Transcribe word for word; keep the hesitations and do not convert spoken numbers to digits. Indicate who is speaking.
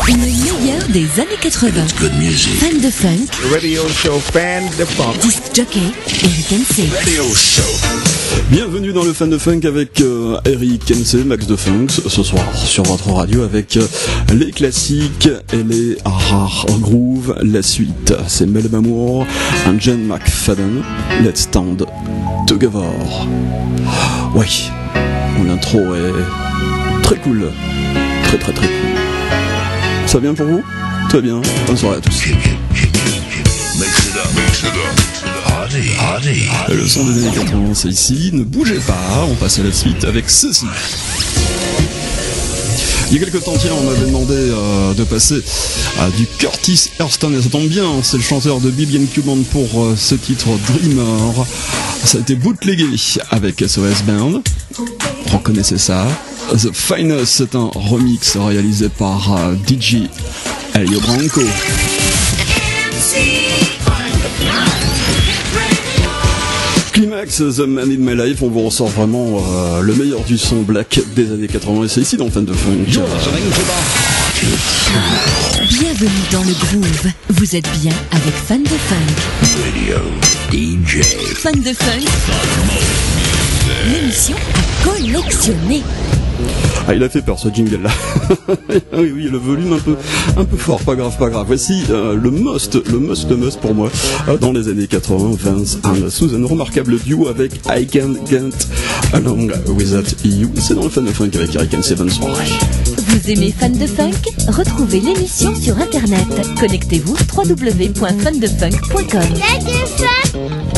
Speaker 1: Le meilleur des années quatre-vingts. Fan de funk.
Speaker 2: Radio show fan de funk.
Speaker 1: Disc jockey, Eric Hensey.
Speaker 2: Radio show.
Speaker 3: Bienvenue dans le Fan de Funk avec euh, Eric Hensey, Max de Funk, ce soir sur votre radio avec euh, les classiques et les rares grooves. La suite, c'est Mel Mamour and Jen McFadden. Let's Stand Together. Oui, mon intro est très cool, très très très cool. Ça va bien pour vous? Très bien, bonne soirée à tous. Le son des années quatre-vingts, c'est ici, ne bougez pas, on passe à la suite avec ceci. Il y a quelques temps, tiens, on m'avait demandé euh, de passer à du Curtis Hairston, et ça tombe bien, c'est le chanteur de B B and Q Band pour euh, ce titre Dreamer. Ça a été bootlegué avec S O S Band, reconnaissez ça. The Finest, c'est un remix réalisé par euh, D J Elio Branco. Climax, The Man in My Life, on vous ressort vraiment euh, le meilleur du son black des années quatre-vingts, et c'est ici dans le Fan de Funk.
Speaker 1: Bienvenue dans le groove. Vous êtes bien avec Fan de Funk.
Speaker 2: Radio D J.
Speaker 1: Fan de Funk. L'émission à collectionner.
Speaker 3: Ah, il a fait peur ce jingle là. oui, oui, le volume un peu, un peu fort, pas grave, pas grave. Voici euh, le must, le must, le must pour moi euh, dans les années quatre-vingts, Vance and Susan, remarquable duo avec I Can't Get Along Without You. C'est dans le Fan de Funk avec Eric Hensey. Bonne soirée.
Speaker 1: Vous aimez Fan de Funk? Retrouvez l'émission sur internet. Connectez-vous w w w point fan de funk point com.